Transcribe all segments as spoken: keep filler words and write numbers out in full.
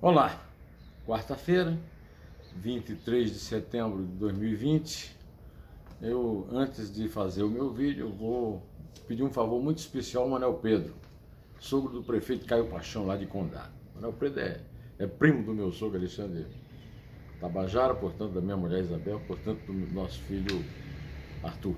Olá, quarta-feira, vinte e três de setembro de dois mil e vinte. Eu, antes de fazer o meu vídeo, eu vou pedir um favor muito especial ao Manuel Pedro, sogro do prefeito Caio Paixão, lá de Condá. Manuel Pedro é, é primo do meu sogro Alexandre Tabajara, portanto da minha mulher Isabel, portanto do nosso filho Arthur.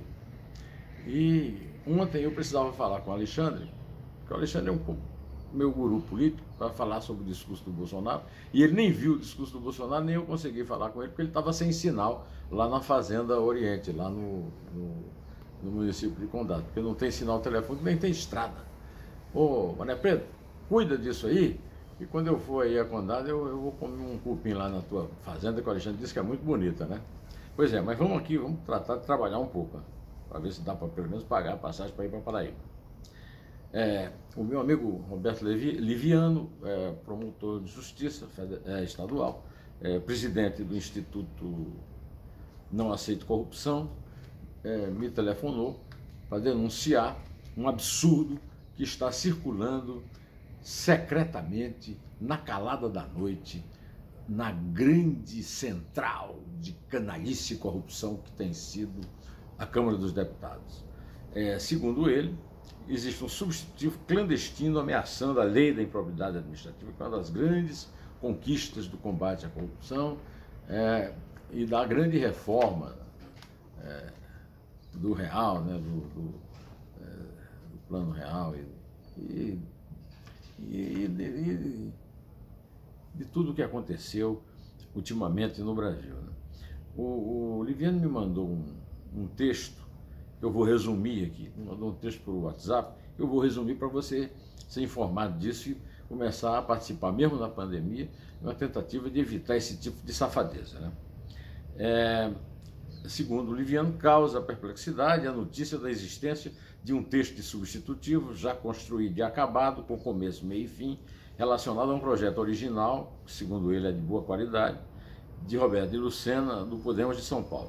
E ontem eu precisava falar com o Alexandre, porque o Alexandre é um pouco meu guru político, para falar sobre o discurso do Bolsonaro, e ele nem viu o discurso do Bolsonaro, nem eu consegui falar com ele, porque ele estava sem sinal lá na Fazenda Oriente, lá no, no, no município de Condado, porque não tem sinal telefônico, nem tem estrada. Ô, Mané Pedro, cuida disso aí, e quando eu for aí a Condado, eu, eu vou comer um cupim lá na tua fazenda, que o Alexandre disse que é muito bonita, né? Pois é, mas vamos aqui, vamos tratar de trabalhar um pouco, para ver se dá para pelo menos pagar a passagem para ir para Paraíba. É, o meu amigo Roberto Levi, Liviano, é, promotor de justiça é, estadual, é, presidente do Instituto Não Aceito Corrupção, é, me telefonou para denunciar um absurdo que está circulando secretamente, na calada da noite, na grande central de canalice e corrupção que tem sido a Câmara dos Deputados. É, segundo ele, existe um substitutivo clandestino ameaçando a lei da improbidade administrativa, que é uma das grandes conquistas do combate à corrupção é, e da grande reforma é, do real, né, do, do, é, do plano real e, e, e, e de tudo o que aconteceu ultimamente no Brasil. Né? O, o Liviano me mandou um, um texto, eu vou resumir aqui, mandou um texto por WhatsApp, eu vou resumir para você ser informado disso e começar a participar, mesmo na pandemia, uma tentativa de evitar esse tipo de safadeza. Né? É, segundo o Liviano, causa perplexidade a notícia da existência de um texto de substitutivo já construído e acabado, com começo, meio e fim, relacionado a um projeto original, que segundo ele é de boa qualidade, de Roberto de Lucena, do Podemos de São Paulo.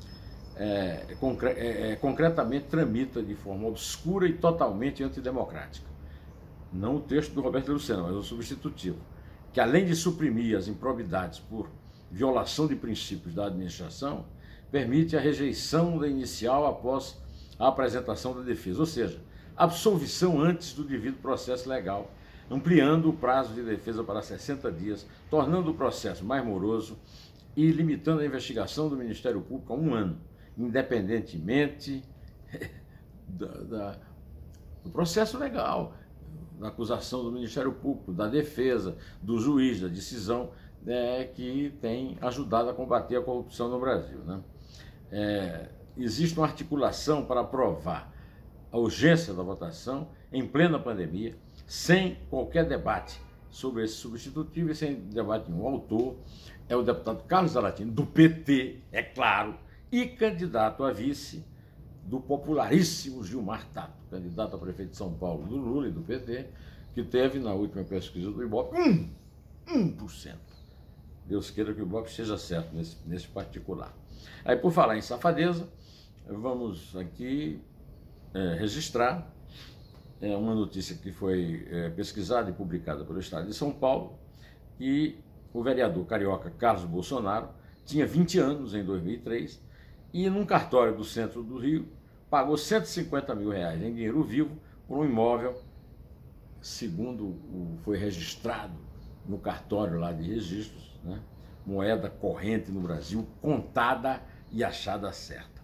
É, concre é, concretamente tramita de forma obscura e totalmente antidemocrática. Não o texto do Roberto de Lucena, mas o substitutivo, que além de suprimir as improbidades por violação de princípios da administração, permite a rejeição da inicial após a apresentação da defesa, ou seja, absolvição antes do devido processo legal, ampliando o prazo de defesa para sessenta dias, tornando o processo mais moroso e limitando a investigação do Ministério Público a um ano, independentemente da, da, do processo legal, da acusação do Ministério Público, da defesa, do juiz, da decisão, né, que tem ajudado a combater a corrupção no Brasil. Né? É, existe uma articulação para aprovar a urgência da votação em plena pandemia, sem qualquer debate sobre esse substitutivo e sem debate nenhum. O autor é o deputado Carlos Zaratini, do P T, é claro, e candidato a vice do popularíssimo Gilmar Tato, candidato a prefeito de São Paulo do Lula e do P T, que teve na última pesquisa do Ibope um, um por cento. Deus queira que o Ibope seja certo nesse, nesse particular. Aí, por falar em safadeza, vamos aqui é, registrar é, uma notícia que foi é, pesquisada e publicada pelo Estado de São Paulo, que o vereador carioca Carlos Bolsonaro tinha vinte anos em dois mil e três, e num cartório do centro do Rio, pagou cento e cinquenta mil reais em dinheiro vivo por um imóvel, segundo o, foi registrado no cartório lá de registros, né? Moeda corrente no Brasil, contada e achada certa.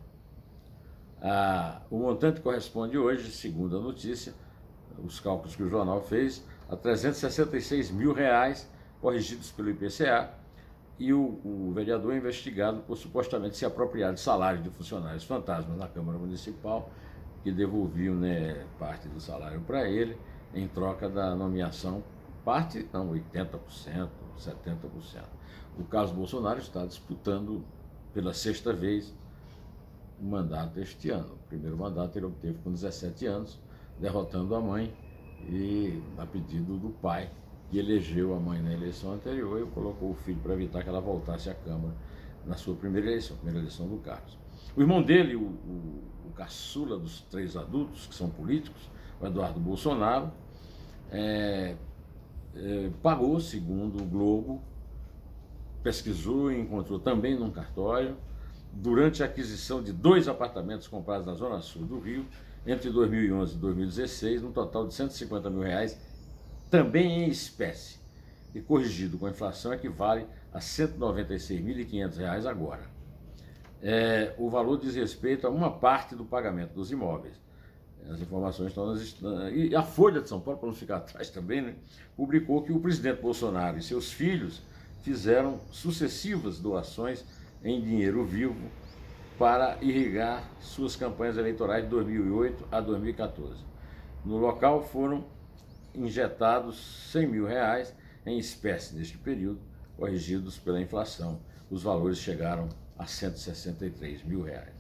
Ah, o montante corresponde hoje, segundo a notícia, os cálculos que o jornal fez, a trezentos e sessenta e seis mil reais corrigidos pelo I P C A, e o, o vereador é investigado por supostamente se apropriar de salários de funcionários fantasmas na Câmara Municipal, que devolviam, né, parte do salário para ele, em troca da nomeação, parte, não, oitenta por cento, setenta por cento. O Carlos Bolsonaro está disputando pela sexta vez o mandato este ano. O primeiro mandato ele obteve com dezessete anos, derrotando a mãe, e a pedido do pai, que elegeu a mãe na eleição anterior e colocou o filho para evitar que ela voltasse à Câmara na sua primeira eleição, primeira eleição do Carlos. O irmão dele, o, o, o caçula dos três adultos, que são políticos, o Eduardo Bolsonaro, é, eh, pagou, segundo o Globo, pesquisou e encontrou também num cartório, durante a aquisição de dois apartamentos comprados na Zona Sul do Rio, entre dois mil e onze e dois mil e dezesseis, no total de cento e cinquenta mil reais, também em espécie, e corrigido com a inflação equivale a cento e noventa e seis mil e quinhentos reais agora. É, o valor diz respeito a uma parte do pagamento dos imóveis. As informações estão nas... E a Folha de São Paulo, para não ficar atrás também, né, publicou que o presidente Bolsonaro e seus filhos fizeram sucessivas doações em dinheiro vivo para irrigar suas campanhas eleitorais de dois mil e oito a dois mil e quatorze. No local foram injetados cem mil reais em espécie neste período, corrigidos pela inflação. Os valores chegaram a cento e sessenta e três mil reais.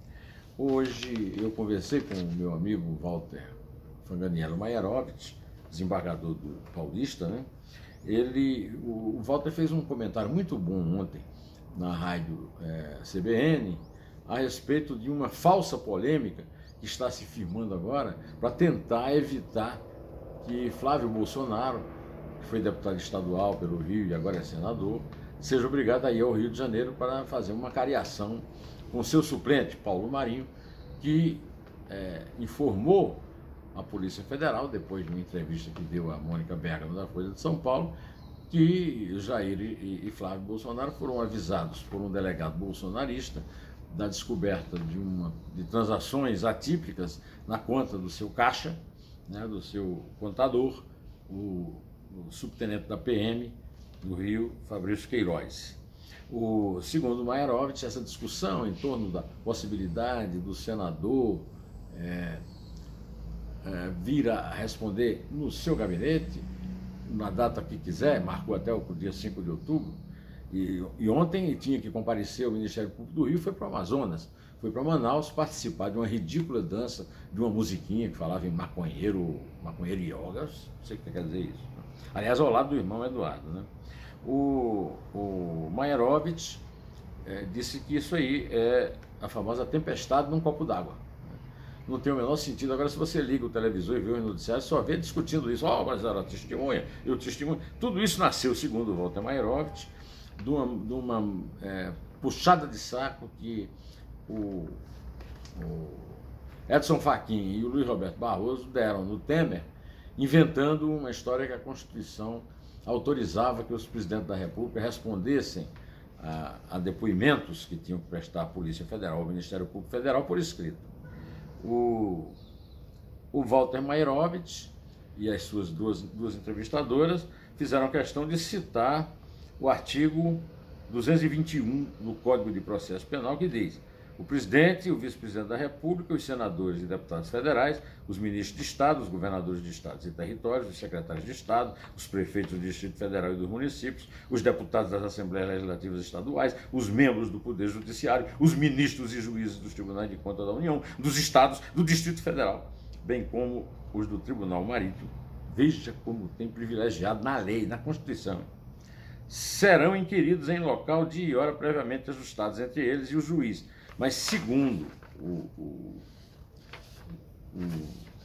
Hoje eu conversei com o meu amigo Walter Fanganiello Maierovitch, desembargador do Paulista, né? Ele, o, o Walter fez um comentário muito bom ontem na rádio é, C B N a respeito de uma falsa polêmica que está se firmando agora para tentar evitar que Flávio Bolsonaro, que foi deputado estadual pelo Rio e agora é senador, seja obrigado a ir ao Rio de Janeiro para fazer uma cariação com seu suplente, Paulo Marinho, que é, informou a Polícia Federal, depois de uma entrevista que deu a Mônica Bergamo da Folha de São Paulo, que Jair e, e Flávio Bolsonaro foram avisados por um delegado bolsonarista da descoberta de, uma, de transações atípicas na conta do seu caixa, né, do seu contador, o, o subtenente da P M do Rio, Fabrício Queiroz. O, segundo Maierovitch, essa discussão em torno da possibilidade do senador é, é, vir a responder no seu gabinete, na data que quiser, marcou até o dia cinco de outubro, e, e ontem tinha que comparecer ao Ministério Público do Rio, foi para o Amazonas, foi para Manaus participar de uma ridícula dança, de uma musiquinha que falava em maconheiro, maconheiro yoga, não sei o que quer dizer isso. Aliás, ao lado do irmão Eduardo, né? O, o Maierovitch é, disse que isso aí é a famosa tempestade num copo d'água. Não tem o menor sentido. Agora, se você liga o televisor e vê os noticiários, só vê discutindo isso. Ó, oh, mas era testemunha, eu testemunho. Tudo isso nasceu, segundo o Walter Maierovitch, de uma, de uma é, puxada de saco que o, o Edson Fachin e o Luiz Roberto Barroso deram no Temer, inventando uma história que a Constituição autorizava que os presidentes da República respondessem a, a depoimentos que tinham que prestar à Polícia Federal, ao Ministério Público Federal, por escrito. O, o Walter Maierovitch e as suas duas, duas entrevistadoras fizeram questão de citar o artigo duzentos e vinte e um do Código de Processo Penal, que diz: o presidente e o vice-presidente da República, os senadores e deputados federais, os ministros de Estado, os governadores de estados e territórios, os secretários de Estado, os prefeitos do Distrito Federal e dos municípios, os deputados das Assembleias Legislativas Estaduais, os membros do Poder Judiciário, os ministros e juízes dos Tribunais de Contas da União, dos Estados, do Distrito Federal, bem como os do Tribunal Marítimo. Veja como tem privilegiado na lei, na Constituição. Serão inquiridos em local, dia e hora previamente ajustados entre eles e o juiz. Mas, segundo o, o, o,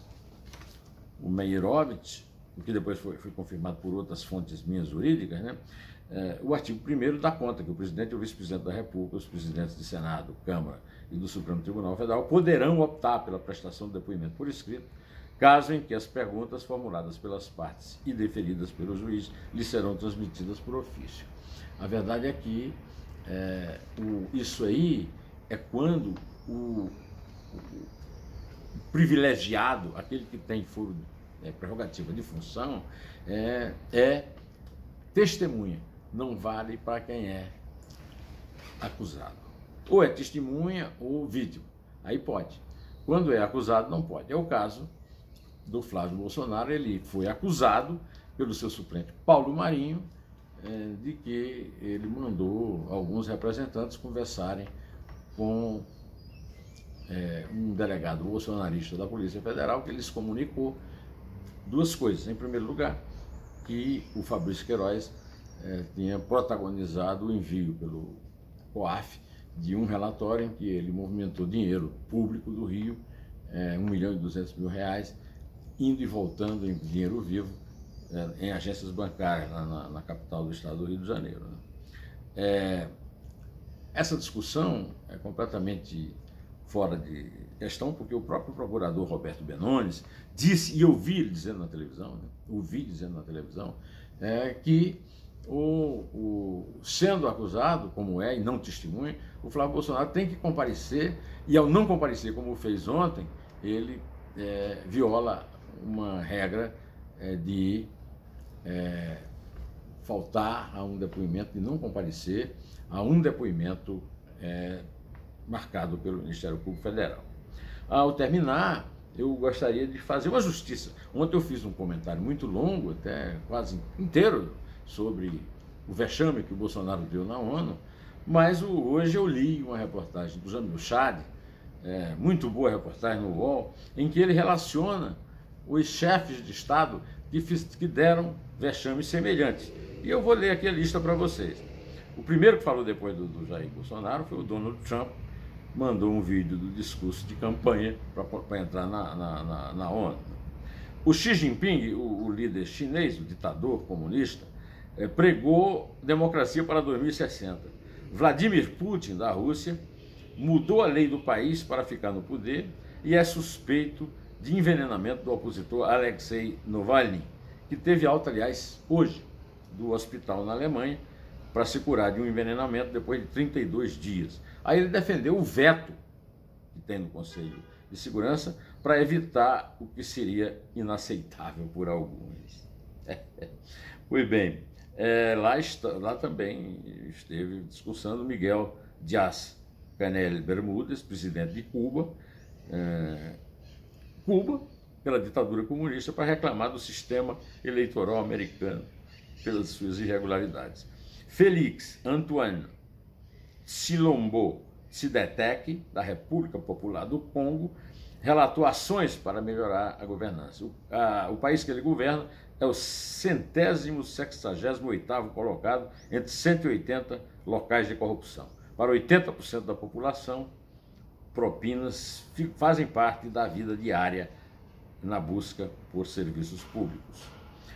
o Maierovitch, o que depois foi, foi confirmado por outras fontes minhas jurídicas, né, é, o artigo primeiro dá conta que o presidente e o vice-presidente da República, os presidentes de Senado, Câmara e do Supremo Tribunal Federal poderão optar pela prestação do depoimento por escrito, caso em que as perguntas formuladas pelas partes e deferidas pelo juiz lhe serão transmitidas por ofício. A verdade é que é, o, isso aí é quando o, o, o privilegiado, aquele que tem foro, é, prerrogativa de função, é, é testemunha, não vale para quem é acusado. Ou é testemunha ou vítima, aí pode. Quando é acusado, não pode. É o caso do Flávio Bolsonaro. Ele foi acusado pelo seu suplente Paulo Marinho é, de que ele mandou alguns representantes conversarem com é, um delegado bolsonarista da Polícia Federal, que lhes comunicou duas coisas. Em primeiro lugar, que o Fabrício Queiroz é, tinha protagonizado o envio pelo COAF de um relatório em que ele movimentou dinheiro público do Rio, é, um milhão e duzentos mil reais, indo e voltando em dinheiro vivo é, em agências bancárias na, na, na capital do estado do Rio de Janeiro. Né? É, essa discussão é completamente fora de questão, porque o próprio procurador Roberto Benones disse, e eu vi ele dizendo na televisão, né, ouvi dizendo na televisão, é, que o, o, sendo acusado, como é, e não testemunha, o Flávio Bolsonaro tem que comparecer, e ao não comparecer, como fez ontem, ele é, viola uma regra é, de é, faltar a um depoimento, de não comparecer a um depoimento é, marcado pelo Ministério Público Federal. Ao terminar, eu gostaria de fazer uma justiça. Ontem eu fiz um comentário muito longo, até quase inteiro, sobre o vexame que o Bolsonaro deu na ONU, mas o, hoje eu li uma reportagem do Jamil Chad, é, muito boa reportagem no U O L, em que ele relaciona os chefes de Estado que, fiz, que deram vexames semelhantes. E eu vou ler aqui a lista para vocês. O primeiro que falou depois do, do Jair Bolsonaro foi o Donald Trump, mandou um vídeo do discurso de campanha para entrar na, na, na, na ONU. O Xi Jinping, o, o líder chinês, o ditador comunista, é, pregou democracia para dois mil e sessenta. Vladimir Putin, da Rússia, mudou a lei do país para ficar no poder e é suspeito de envenenamento do opositor Alexei Navalny, que teve alta, aliás, hoje, do hospital na Alemanha, para se curar de um envenenamento depois de trinta e dois dias. Aí ele defendeu o veto que tem no Conselho de Segurança para evitar o que seria inaceitável por alguns. Pois bem, é, lá, está, lá também esteve discussando Miguel Díaz-Canel Bermúdez, presidente de Cuba, é, Cuba, pela ditadura comunista, para reclamar do sistema eleitoral americano pelas suas irregularidades. Félix Antoine Tshilombo Tshidek, da República Popular do Congo, relatou ações para melhorar a governança. O, a, o país que ele governa é o centésimo sexagésimo oitavo colocado entre cento e oitenta locais de corrupção. Para oitenta por cento da população, propinas fazem parte da vida diária na busca por serviços públicos.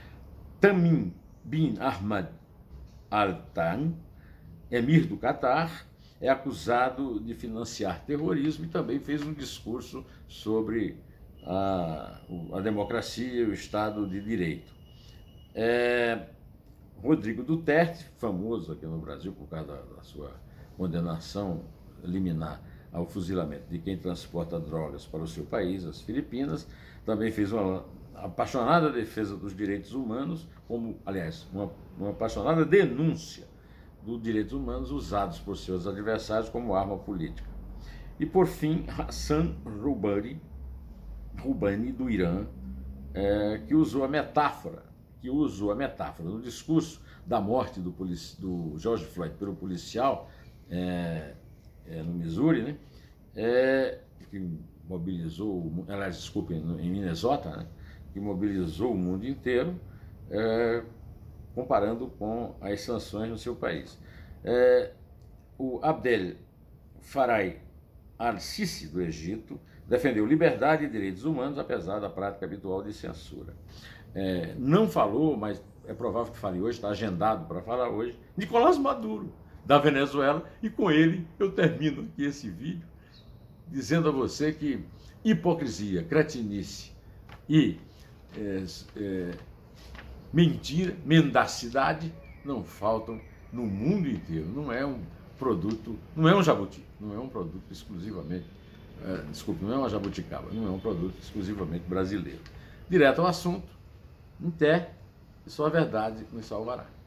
Tamim bin Ahmad Al-Thani, emir do Catar, é acusado de financiar terrorismo e também fez um discurso sobre a, a democracia e o Estado de Direito. É, Rodrigo Duterte, famoso aqui no Brasil por causa da, da sua condenação liminar ao fuzilamento de quem transporta drogas para o seu país, as Filipinas, também fez uma apaixonada defesa dos direitos humanos, como, aliás, uma, uma apaixonada denúncia dos direitos humanos usados por seus adversários como arma política. E, por fim, Hassan Rouhani, Rouhani do Irã, é, que usou a metáfora, que usou a metáfora no discurso da morte do, polici, do George Floyd pelo policial é, é, no Missouri, né, é, que mobilizou, aliás, desculpe, em Minnesota, né, que mobilizou o mundo inteiro, é, comparando com as sanções no seu país. É, o Abdel Fattah al-Sisi, do Egito, defendeu liberdade e direitos humanos, apesar da prática habitual de censura. É, não falou, mas é provável que fale hoje, está agendado para falar hoje, Nicolás Maduro, da Venezuela, e com ele eu termino aqui esse vídeo, dizendo a você que hipocrisia, cretinice e é, é, mentira, mendacidade não faltam no mundo inteiro. Não é um produto, não é um jabuti, não é um produto exclusivamente, é, desculpe, não é uma jabuticaba, não é um produto exclusivamente brasileiro. Direto ao assunto, em té, e só a verdade nos salvará.